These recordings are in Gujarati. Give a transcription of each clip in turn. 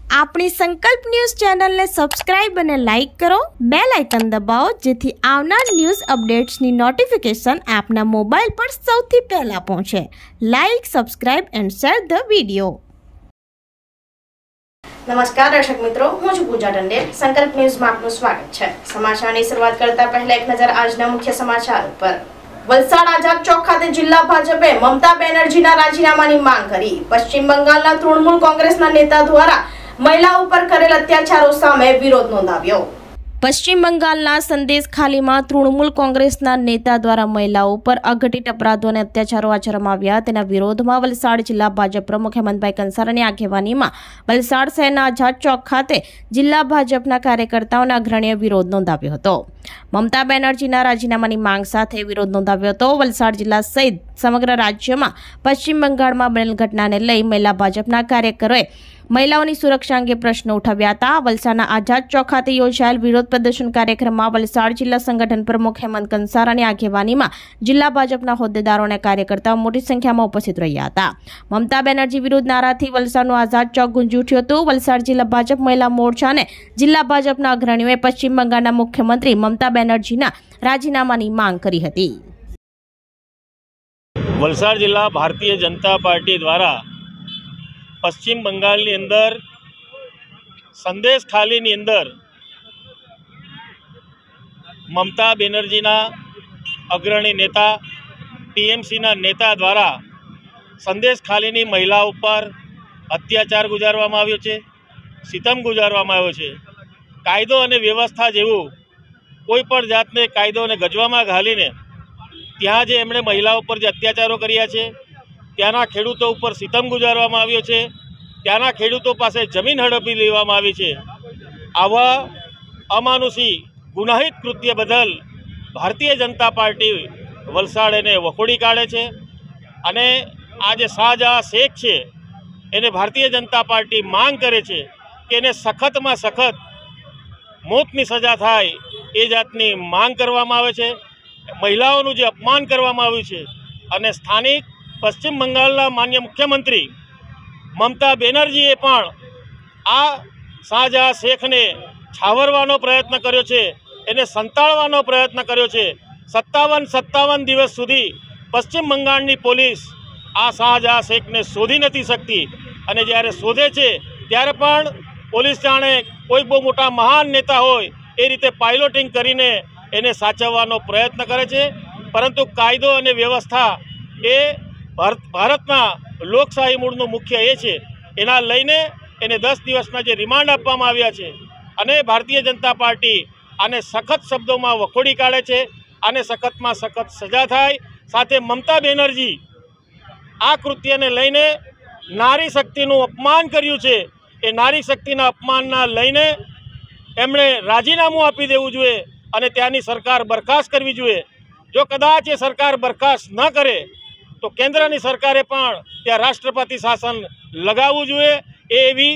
આપણી સંકલ્પ ન્યૂઝ ચેનલને સબસ્ક્રાઇબ અને લાઇક કરો, બેલ આઇકન દબાવો જેથી આવનાર ન્યૂઝ અપડેટ્સની નોટિફિકેશન આપના મોબાઈલ પર સૌથી પહેલા પહોંચે. Like, subscribe and share the video. નમસ્કાર દર્શક મિત્રો, હું છું પૂજા ટંડેલ. સંકલ્પ ન્યૂઝમાં આપનું સ્વાગત છે. સમાચારની શરૂઆત કરતા પહેલા એક નજર આજના મુખ્ય સમાચાર પર. વલસાડ આઝાદ ચોક ખાતે જિલ્લા ભાજપે મમતા બેનર્જીના રાજીનામાની માંગ કરી. પશ્ચિમ બંગાળના તૃણમૂલ કોંગ્રેસના નેતા દ્વારા મહિલા ઉપર કરેલ અત્યાચારો સામે વિરોધ નોંધાવ્યો. પશ્ચિમ બંગાળના સંદેશ ખાલીમાં તૃણમૂલ કોંગ્રેસના નેતા દ્વારા મહિલાઓ પર અઘટિત અપરાધો અને અત્યાચારો આચરવામાં આવ્યા. તેના વિરોધમાં વલસાડ જિલ્લા ભાજપ પ્રમુખ હેમંતભાઈ કંસારાની આગેવાનીમાં વલસાડ શહેરના આઝાદ ચોક ખાતે જિલ્લા ભાજપના કાર્યકર્તાઓના અગ્રણીએ વિરોધ નોંધાવ્યો હતો. મમતા બેનર્જીના રાજીનામાની માંગ સાથે વિરોધ નોંધાવ્યો હતો. વલસાડ જિલ્લા સહિત સમગ્ર રાજ્યમાં પશ્ચિમ બંગાળમાં બનેલ ઘટનાને લઈ મહિલા ભાજપના કાર્યકરોએ મહિલાઓની સુરક્ષા અંગે પ્રશ્નો ઉઠાવ્યા હતા. વલસાડના આઝાદ ચોક ખાતે યોજાયેલ વિરોધ પ્રદર્શન કાર્યક્રમમાં વલસાડ જિલ્લા સંગઠન પ્રમુખ હેમંત કંસારાની આગેવાનીમાં જિલ્લા ભાજપના હોદ્દેદારો અને કાર્યકર્તાઓ મોટી સંખ્યામાં ઉપસ્થિત રહ્યા હતા. મમતા બેનર્જી વિરુદ્ધ નારાથી વલસાડનું આઝાદ ચોક ગુંજી ઉઠ્યું હતું. વલસાડ જિલ્લા ભાજપ મહિલા મોરચા અને જિલ્લા ભાજપના અગ્રણીઓએ પશ્ચિમ બંગાળના મુખ્યમંત્રી મમતા બેનર્જીના રાજીનામાની માંગ કરી હતી. વલસાડ જિલ્લા ભારતીય જનતા પાર્ટી દ્વારા પશ્ચિમ બંગાળની અંદર સંદેશ ખાલીની અંદર મમતા બેનર્જીના અગ્રણી નેતા ટીએમસીના નેતા દ્વારા સંદેશ ખાલીની મહિલા ઉપર અત્યાચાર ગુજારવામાં આવ્યો છે, સિતમ ગુજારવામાં આવ્યો છે. કાયદો અને વ્યવસ્થા જેવું કોઈ પણ જાતને કાયદો અને ગજવામાં ઘાલીને ત્યાં જે એમણે મહિલાઓ પર જે અત્યાચારો કર્યા છે, ત્યાંના ખેડૂતો ઉપર સિતમ ગુજારવામાં આવ્યો છે, ત્યાંના ખેડૂતો પાસે જમીન હડપી લેવામાં આવી છે. આવા અમાનુષી ગુનાહિત કૃત્ય બદલ ભારતીય જનતા પાર્ટી વલસાડ એને વખોડી કાઢે છે અને આ જે શાહજહાં શેખ છે એને ભારતીય જનતા પાર્ટી માંગ કરે છે કે એને સખતમાં સખત મોતની સજા થાય એ જાતની માંગ કરવામાં આવે છે. મહિલાઓનું જે અપમાન કરવામાં આવ્યું છે અને સ્થાનિક પશ્ચિમ બંગાળના માન્ય મુખ્યમંત્રી મમતા બેનર્જીએ પણ આ શાહજહાં શેખને છાવરવાનો પ્રયત્ન કર્યો છે, એને સંતાડવાનો પ્રયત્ન કર્યો છે. 57 દિવસ સુધી પશ્ચિમ બંગાળની પોલીસ આ શાહજહાં શેખને શોધી નથી શકતી અને જ્યારે શોધે છે ત્યારે પણ પોલીસ જાણે કોઈ બહુ મોટા મહાન નેતા હોય એ રીતે પાઇલોટિંગ કરીને એને સાચવવાનો પ્રયત્ન કરે છે. પરંતુ કાયદો અને વ્યવસ્થા એ ભારતના લોકશાહી મૂળનું મુખ્ય એ છે. એના લઈને એને 10 દિવસના જે રિમાન્ડ આપવામાં આવ્યા છે અને ભારતીય જનતા પાર્ટી આને સખત શબ્દોમાં વખોડી કાઢે છે. આને સખતમાં સખત સજા થાય. સાથે મમતા બેનર્જી આ કૃત્યને લઈને નારી શક્તિનું અપમાન કર્યું છે. એ નારી શક્તિના અપમાનના લઈને એમણે રાજીનામું આપી દેવું જોઈએ અને ત્યાંની સરકાર બરખાસ્ત કરવી જોઈએ. જો કદાચ એ સરકાર બરખાસ્ત ન કરે તો કેન્દ્રની સરકારે પણ ત્યાં રાષ્ટ્રપતિ શાસન લગાવવું જોઈએ. એવી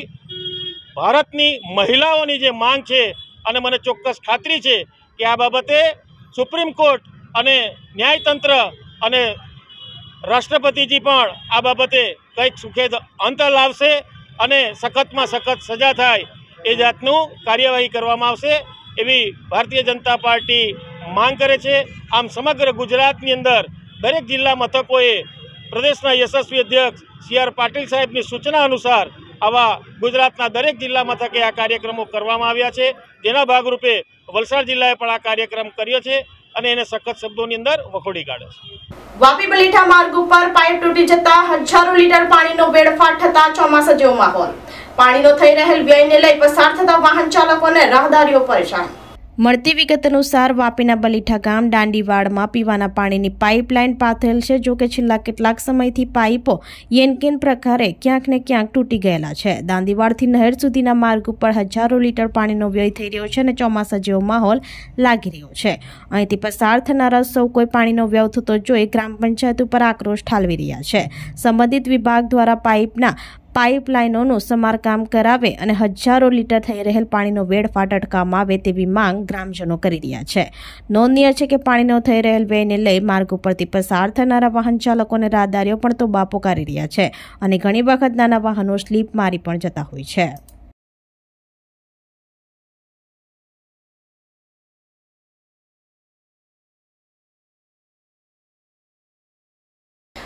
ભારતની મહિલાઓની જે માંગ છે અને મને ચોક્કસ ખાતરી છે કે આ બાબતે સુપ્રીમ કોર્ટ અને ન્યાયતંત્ર અને રાષ્ટ્રપતિજી પણ આ બાબતે કંઈક સુખેદ અંત લાવશે અને સખતમાં સખત સજા થાય એ જાતનું કાર્યવાહી કરવામાં આવશે એવી ભારતીય જનતા પાર્ટી માંગ કરે છે. આમ સમગ્ર ગુજરાતની અંદર દરેક જિલ્લા મથકોએ પ્રદેશના યશસ્વી અધ્યક્ષ CR પાટીલ સાહેબની સૂચના અનુસાર આવા ગુજરાતના દરેક જિલ્લા મથકે આ કાર્યક્રમો કરવામાં આવ્યા છે. જેના ભાગરૂપે વલસાડ જિલ્લાએ પણ આ કાર્યક્રમ કર્યો છે અને એને સખત શબ્દોની અંદર વખોડી કાઢ્યો છે. વાપી બલીઠા માર્ગ ઉપર પાઇપ તૂટી જતા હજારો લીટર પાણીનો વેડફાટ થતા ચોમાસા જેવો માહોલ. પાણીનો થઈ રહેલ વ્યયને લઈ પસાર થતા વાહન ચાલકો અને રાહદારીઓ પરેશાન. મળતી વિગત અનુસાર વાપીના બલીઠા ગામ દાંડીવાડમાં પીવાના પાણીની પાઇપલાઇન પાથરેલ છે. જો કે છેલ્લા કેટલાક સમયથી પાઇપો યેનકેન પ્રકારે ક્યાંક ને ક્યાંક તૂટી ગયેલા છે. દાંડીવાડથી નહેર સુધીના માર્ગ ઉપર હજારો લીટર પાણીનો વ્યય થઈ રહ્યો છે અને ચોમાસા જેવો માહોલ લાગી રહ્યો છે. અહીંથી પસાર થનારા સૌ કોઈ પાણીનો વ્યય થતો જોઈ ગ્રામ પંચાયત ઉપર આક્રોશ ઠાલવી રહ્યા છે. સંબંધિત વિભાગ દ્વારા પાઇપલાઇનોનું સમારકામ કરાવે અને હજારો લીટર થઈ રહેલ પાણીનો વેડફાટ અટકાવવામાં આવે તેવી માંગ ગ્રામજનો કરી રહ્યા છે. નોંધનીય છે કે પાણીનો થઈ રહેલ વ્યયને લઈ માર્ગ ઉપરથી પસાર થનારા વાહન ચાલકો અને રાહદારીઓ પણ તોબા પોકારી રહ્યા છે અને ઘણી વખત નાના વાહનો સ્લીપ મારી પણ જતા હોય છે.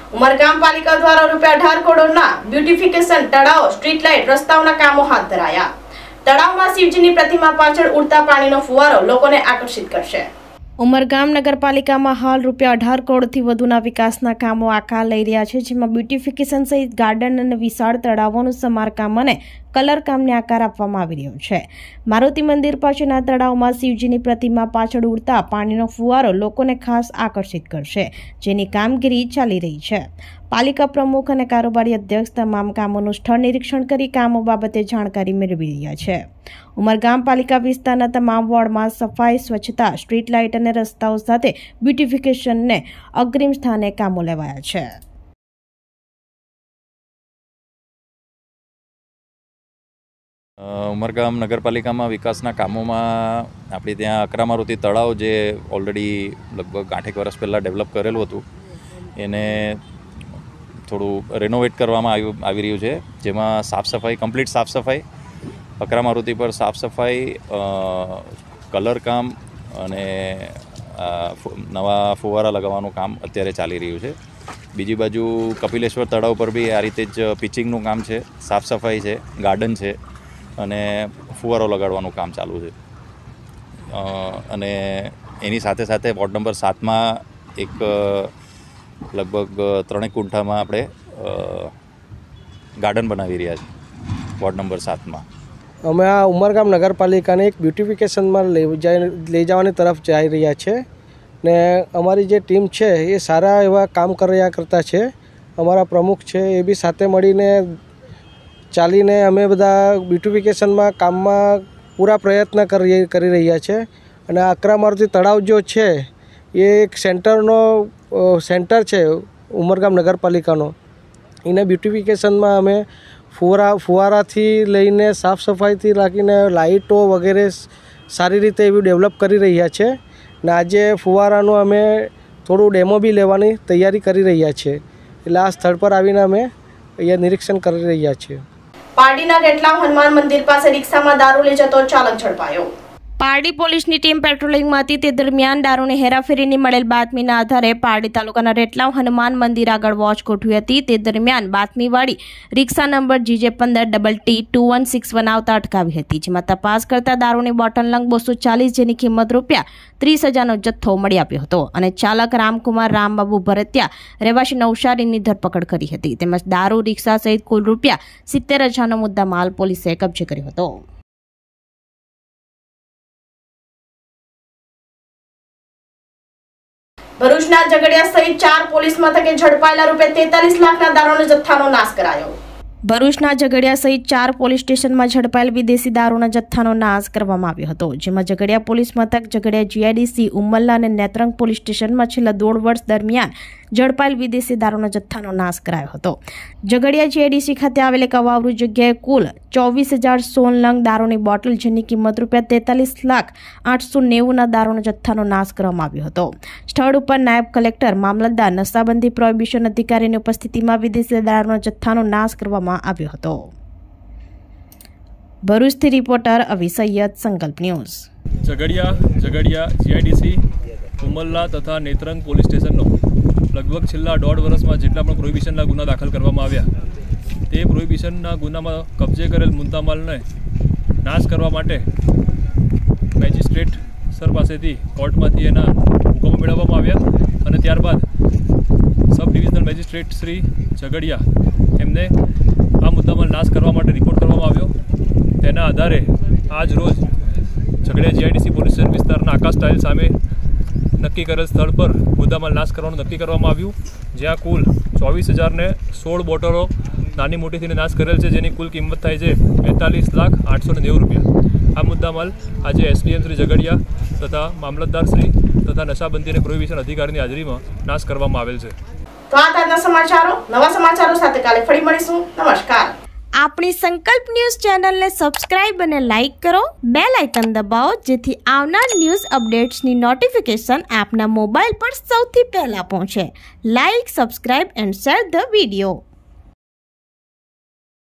ઉમરગામ પાલિકા દ્વારા ₹18 કરોડના બ્યુટિફિકેશન તળાવ, સ્ટ્રીટ લાઇટ, રસ્તાઓના કામો હાથ ધરાયા. તળાવમાં શિવજીની પ્રતિમા પાછળ ઉડતા પાણીનો ફુવારો લોકોને આકર્ષિત કરશે. ઉમરગામ નગરપાલિકામાં હાલ ₹18 કરોડથી વધુના વિકાસના કામો આકાર લઈ રહ્યા છે, જેમાં બ્યુટિફિકેશન સહિત ગાર્ડન અને વિશાળ તળાવોનું સમારકામ અને કલર કામને આકાર આપવામાં આવી રહ્યો છે. મારુતિ મંદિર પાસેના તળાવમાં શિવજીની પ્રતિમા પાછળ ઉડતા પાણીનો ફુવારો લોકોને ખાસ આકર્ષિત કરશે, જેની કામગીરી ચાલી રહી છે. પાલિકા પ્રમુખ અને કારોબારી અધ્યક્ષ તમામ કામોનું સ્થળ નિરીક્ષણ કરી કામો બાબતે જાણકારી મેળવી રહ્યા છે. ઉમરગામ પાલિકા વિસ્તારના તમામ વોર્ડમાં સફાઈ, સ્વચ્છતા, સ્ટ્રીટ લાઇટ અને રસ્તાઓ સાથે બ્યુટિફિકેશનને અગ્રિમ સ્થાને કામો લેવાયા છે. ઉમરગામ નગરપાલિકામાં વિકાસના કામોમાં આપણે ત્યાં અકરામારુતિ તળાવ, જે ઓલરેડી લગભગ 8 વર્ષ પહેલાં ડેવલપ કરેલું હતું, એને થોડું રેનોવેટ કરવામાં આવી રહ્યું છે, જેમાં સાફ સફાઈ, કમ્પ્લીટ સાફ સફાઈ, અકરામારુતિ પર સાફ સફાઈ, કલર કામ અને નવા ફુવારા લગાવવાનું કામ અત્યારે ચાલી રહ્યું છે. બીજી બાજુ કપિલેશ્વર તળાવ પર બી આ રીતે જ પિચિંગનું કામ છે, સાફ સફાઈ છે, ગાર્ડન છે અને ફુવારો લગાડવાનું કામ ચાલુ છે. અને એની સાથે સાથે વોર્ડ નંબર 7માં એક લગભગ 3 ગુંઠામાં આપણે ગાર્ડન બનાવી રહ્યા છીએ વોર્ડ નંબર 7માં. અમે આ ઉમરગામ નગરપાલિકાને એક બ્યુટિફિકેશનમાં લઈ જવાની તરફ જઈ રહ્યા છે ને અમારી જે ટીમ છે એ સારા એવા કામ કરતા છે. અમારા પ્રમુખ છે એ બી સાથે મળીને ચાલીને અમે બધા બ્યુટિફિકેશનમાં કામમાં પૂરા પ્રયત્ન કરી રહ્યા છે. અને અકરામારુતિ તળાવ જો છે એ એક સેન્ટર છે ઉમરગામ નગરપાલિકાનો. એને બ્યુટિફિકેશનમાં અમે ફુવારાથી લઈને સાફ સફાઈથી રાખીને લાઇટો વગેરે સારી રીતે એવી ડેવલપ કરી રહ્યા છે. ને આજે ફુવારાનું અમે થોડું ડેમો બી લેવાની તૈયારી કરી રહ્યા છીએ. એટલે આ સ્થળ પર આવીને અમે અહીંયા નિરીક્ષણ કરી રહ્યા છીએ. પારડીના રેટલાવ હનુમાન મંદિર પાસે રિક્ષામાં દારૂ લઈ જતો ચાલક ઝડપાયો. પારડી પોલીસની ટીમ પેટ્રોલિંગમાં હતી તે દરમિયાન દારૂની હેરાફેરીની મળેલ બાતમીના આધારે પારડી તાલુકાના રેટલાવ હનુમાન મંદિર આગળ વોચ ગોઠવી હતી. તે દરમિયાન બાતમીવાળી રિક્ષા નંબર GJ15TT2161 આવતા અટકાવી હતી, જેમાં તપાસ કરતા દારૂની બોટલ નંગ 240 જેની કિંમત ₹30,000નો જથ્થો મળી આવ્યો હતો અને ચાલક રામકુમાર રામબાબુ ભરતિયા રહેવાસી નવસારીની ધરપકડ કરી હતી. તેમજ દારૂ, રિક્ષા સહિત કુલ ₹70,000નો મુદ્દા માલ પોલીસે કબજે કર્યો હતો. ભરૂચના ઝઘડિયા સહિત 4 પોલીસ મથકે ઝડપાયેલા ₹43 લાખના દારૂના જથ્થાનો નાશ કરાયો. ભરૂચના ઝઘડિયા સહિત 4 પોલીસ સ્ટેશનમાં ઝડપાયેલ વિદેશી દારૂના જથ્થાનો નાશ કરવામાં આવ્યો હતો, જેમાં ઝઘડિયા પોલીસ મથક, ઝઘડિયા GIDC, ઉમલ્લા અને નેત્રંગ પોલીસ સ્ટેશનમાં છેલ્લા 1.5 વર્ષ દરમિયાન ઝડપાયેલ વિદેશી દારૂના જથ્થાનો નાશ કરાયો હતો. ઝઘડિયા GIDC ખાતે આવેલ એક અવાવરૂ જગ્યાએ કુલ 24,016 નંગ દારૂની બોટલ, જેની કિંમત ₹43,890,000ના દારૂના જથ્થાનો નાશ કરવામાં આવ્યો હતો. સ્થળ ઉપર નાયબ કલેક્ટર, મામલતદાર, નશાબંધી પ્રોહિબિશન અધિકારીની ઉપસ્થિતિમાં વિદેશી દારૂના જથ્થાનો નાશ કરવામાં આવ્યો હતો. ભરૂચથી રિપોર્ટર અવી સૈયદ, સંકલ્પ ન્યૂઝ. ઝઘડિયા GIDC, ઉમલ્લા તથા નેત્રંગ પોલીસ સ્ટેશનનો લગભગ છેલ્લા 1.5 વર્ષમાં જેટલા પણ પ્રોહિબિશનના ગુના દાખલ કરવામાં આવ્યા, તે પ્રોહિબિશનના ગુનામાં કબજે કરેલ મુદ્દામાલને નાશ કરવા માટે મેજિસ્ટ્રેટ સર પાસેથી કોર્ટમાંથી એના હુકમો મેળવવામાં આવ્યા અને ત્યારબાદ sub divisional magistrate Shri Jhagadia એમને આ મુદ્દામાલ નાશ કરવા માટે રિપોર્ટ કરવામાં આવ્યો. તેના આધારે આજ રોજ ઝઘડિયા GIDC પોલીસ સ્ટેશન વિસ્તારના આકાશ ટાઇલ સામે નક્કી કરેલ સ્થળ પર મુદ્દામાલ નાશ કરવાનું નક્કી કરવામાં આવ્યું, જ્યાં કુલ 24,016 બોટલો નાની મોટીથીને નાશ કરેલ છે, જેની કુલ કિંમત થાય છે ₹45,890. આ મુદ્દામાલ આજે SDM શ્રી ઝઘડિયા તથા મામલતદાર શ્રી તથા નશાબંધી અને પ્રોહિબિશન અધિકારીની હાજરીમાં નાશ કરવામાં આવેલ છે. તો આ તાજના સમાચારો, નવા સમાચારો સાથે કાલે ફરી મળીશું. નમસ્કાર. આપણી સંકલ્પ ન્યૂઝ ચેનલને સબસ્ક્રાઇબ અને લાઇક કરો, બેલ આઇકન દબાવો, જેથી આવનાર ન્યૂઝ અપડેટ્સની નોટિફિકેશન આપના મોબાઈલ પર સૌથી પહેલા પહોંચે. Like, subscribe and share the video.